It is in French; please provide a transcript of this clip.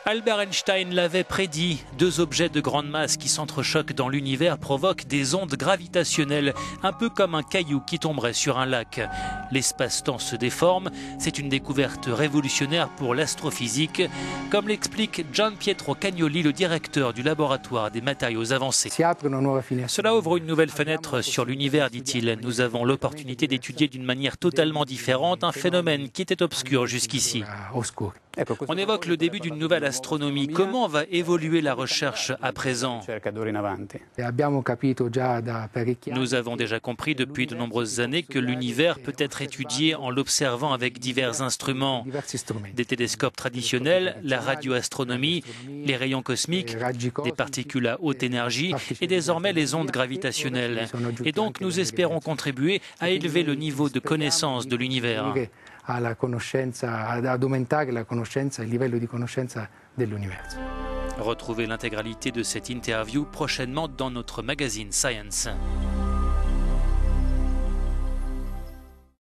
Albert Einstein l'avait prédit, deux objets de grande masse qui s'entrechoquent dans l'univers provoquent des ondes gravitationnelles, un peu comme un caillou qui tomberait sur un lac. L'espace-temps se déforme, c'est une découverte révolutionnaire pour l'astrophysique, comme l'explique Gian Pietro Cagnoli, le directeur du laboratoire des matériaux avancés. Cela ouvre une nouvelle fenêtre sur l'univers, dit-il. Nous avons l'opportunité d'étudier d'une manière totalement différente un phénomène qui était obscur jusqu'ici. On évoque le début d'une nouvelle astronomie. Comment va évoluer la recherche à présent? Nous avons déjà compris depuis de nombreuses années que l'univers peut être étudié en l'observant avec divers instruments. Des télescopes traditionnels, la radioastronomie, les rayons cosmiques, des particules à haute énergie et désormais les ondes gravitationnelles. Et donc nous espérons contribuer à élever le niveau de connaissance de l'univers. Ad aumentare la conoscenza, il livello di conoscenza dell'universo. Retrouvez l'intégralité de cette interview prochainement dans notre magazine Science.